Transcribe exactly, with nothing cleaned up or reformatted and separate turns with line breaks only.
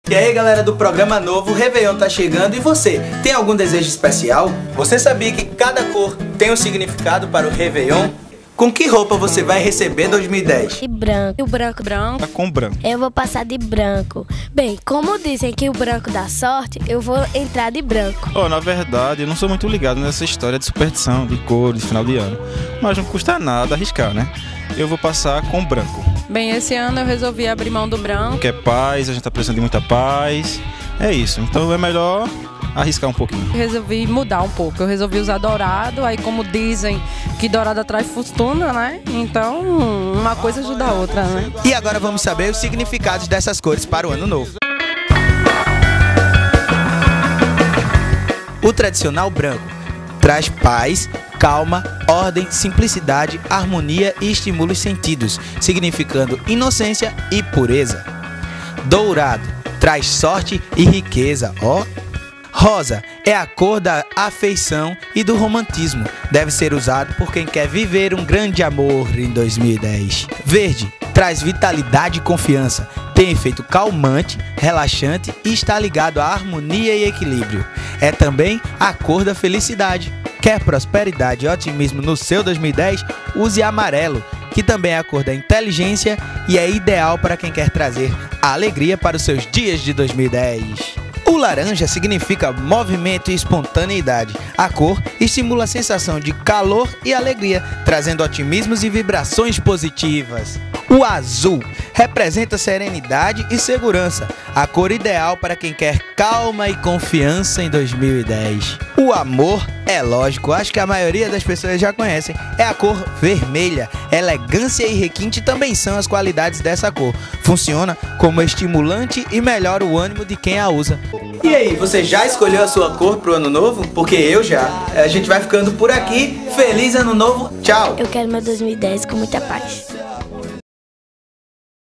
E aí, galera do programa novo, o Réveillon tá chegando e você, tem algum desejo especial? Você sabia que cada cor tem um significado para o Réveillon? Com que roupa você vai receber dois mil e dez?
De branco. E o branco branco?
Tá com branco.
Eu vou passar de branco. Bem, como dizem que o branco dá sorte, eu vou entrar de branco.
Oh, na verdade, eu não sou muito ligado nessa história de superstição, de cores, de final de ano. Mas não custa nada arriscar, né? Eu vou passar com branco.
Bem, esse ano eu resolvi abrir mão do branco.
Que é paz, a gente tá precisando de muita paz. É isso, então é melhor arriscar um pouquinho.
Resolvi mudar um pouco, eu resolvi usar dourado, aí como dizem que dourado atrai fortuna, né? Então uma coisa ajuda a outra, né?
E agora vamos saber os significados dessas cores para o ano novo. O tradicional branco traz paz, calma, ordem, simplicidade, harmonia e estimula os sentidos, significando inocência e pureza. Dourado traz sorte e riqueza, ó. Rosa é a cor da afeição e do romantismo. Deve ser usado por quem quer viver um grande amor em dois mil e dez. Verde traz vitalidade e confiança. Tem efeito calmante, relaxante e está ligado à harmonia e equilíbrio. É também a cor da felicidade. Quer prosperidade e otimismo no seu dois mil e dez? Use amarelo, que também é a cor da inteligência e é ideal para quem quer trazer alegria para os seus dias de dois mil e dez. O laranja significa movimento e espontaneidade. A cor estimula a sensação de calor e alegria, trazendo otimismos e vibrações positivas. O azul representa serenidade e segurança, a cor ideal para quem quer calma e confiança em dois mil e dez. O amor, é lógico, acho que a maioria das pessoas já conhecem, é a cor vermelha. Elegância e requinte também são as qualidades dessa cor. Funciona como estimulante e melhora o ânimo de quem a usa. E aí, você já escolheu a sua cor pro ano novo? Porque eu já. A gente vai ficando por aqui. Feliz ano novo, tchau!
Eu quero meu dois mil e dez com muita paz.